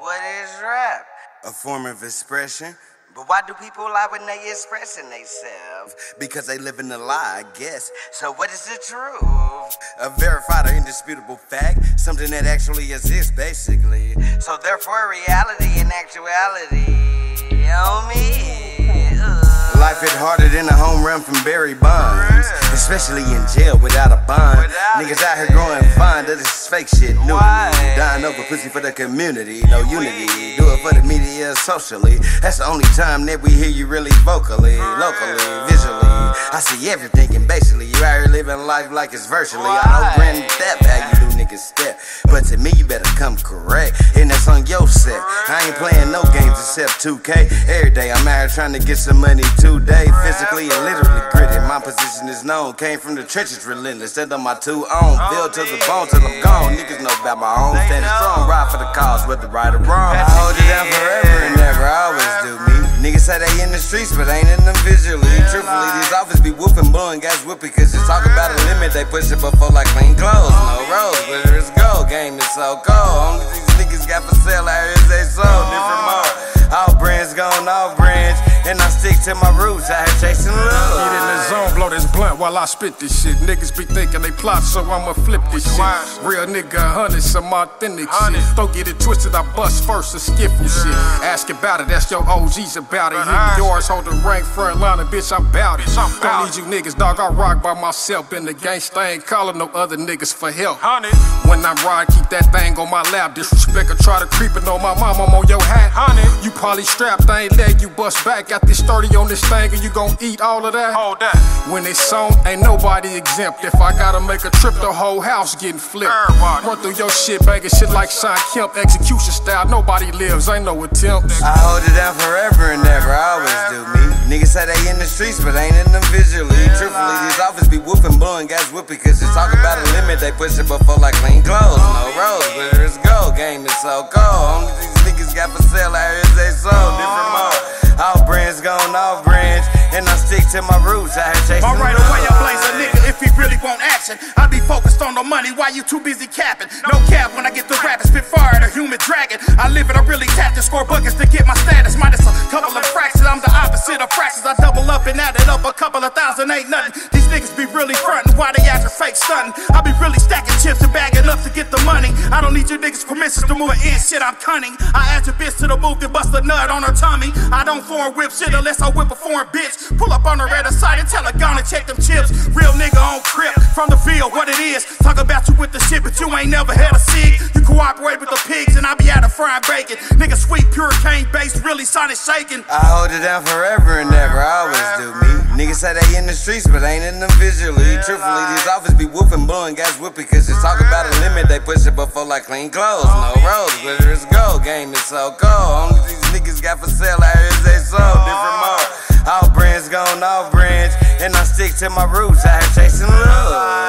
What is rap? A form of expression. But why do people lie when they expressing themselves? Because they live in a lie, I guess. So what is the truth? A verified or indisputable fact, something that actually exists, basically. So therefore reality and actuality on me. Life hit harder than a home run from Barry Bonds, especially in jail without a bond. Niggas out here growing fond of this fake shit, new dying over pussy for the community, no unity. Do it for the media socially. That's the only time that we hear you really vocally, locally, visually. I see everything and basically you out here living life like it's virtually. I know grand theft how you do niggas step, but to me you better come correct, and that's on your set. I ain't playing no games except 2K. Every day I'm out here trying to get some money today, physically and literally gritted. My position is known, came from the trenches relentless. Stand on my two own, build to the bone till I'm gone. Niggas know about my own, standing strong, ride for the cause, whether right or wrong. I hold it down forever and never, I always do me. Niggas say they in the streets, but ain't in them visually. Truthfully, these offers be whooping, blowing gas whooping, cause it's talk about a limit, they push it before like clean clothes. No roads, glitter is gold, game is so cold. Only these niggas got for sale out here is they sold, different mode. All brands gone off branch, and I stick to my roots, I had chasing love. Get in the zone, blow this blunt while I spit this shit. Niggas be thinking they plot, so I'ma flip this shit. Real nigga, honey, some authentic shit. Don't get it twisted, I bust first, a skiffle shit. Ask about it, that's your OGs about it. Hit yours, hold the rank, front line, and bitch, I'm bout it. Don't need you niggas, dog, I rock by myself. In the gangsta, ain't calling no other niggas for help. When I ride, keep that thing on my lap. Disrespect or try to creep it on my mom, I'm on your hat. You probably strapped, I ain't let you bust back. Got this 30 on this thing, and you gon' eat all of that? When it's on, ain't nobody exempt. If I gotta make a trip, the whole house getting flipped. Run through your shit, banging shit like Sean Kemp. Execution style, nobody lives, ain't no attempts. I hold it down forever and never, I always do me. Niggas say they in the streets, but ain't in them visually. Truthfully, these offers be whooping, blowing gas whooping, cause it's talk about a limit, they push it before like clean clothes. No roads, glitter is gold, game is so cold. Only these niggas got for sale out here is they sold, different mode. All brands gone off branch, and I stick to my roots, I had chasing all right away, I blaze a nigga if he really want action. I be focused on the money while you too busy capping. No cap when I get the rapping, spit fire, the human dragon. I live it, I really tap to score buckets to get my status. Minus a couple of fractions, I'm the opposite of fractions. I double up and add it up, a couple of thousand ain't nothing. These niggas be really frontin', why they actin' fake stuntin'? I be really stacking chips and bagging up to get the money. I don't need your niggas' permissions to move an inch, shit, I'm cunning. I add your bitch to the booth and bust a nut on her tummy. I don't foreign whip shit unless I whip a foreign bitch. Pull up on the red side and tell her gonna check them chips. Real nigga on crib, from the field, what it is. Talk about you with the shit, but you ain't never had a cig. You cooperate with the pigs and I be out of frying bacon. Nigga sweet, pure cane based, really sonic shaking. I hold it down forever and never, I always do me. Niggas say they in the streets, but ain't in them visually. Truthfully, these offers be whooping, blowing gas whooping, cause it's talk about a limit, they push it before like clean clothes. No roads, glitter is gold, game is so cold. Only these niggas got for sale out here is they sold, different mode. All brands gone off branch, and I stick to my roots, I had chasing love.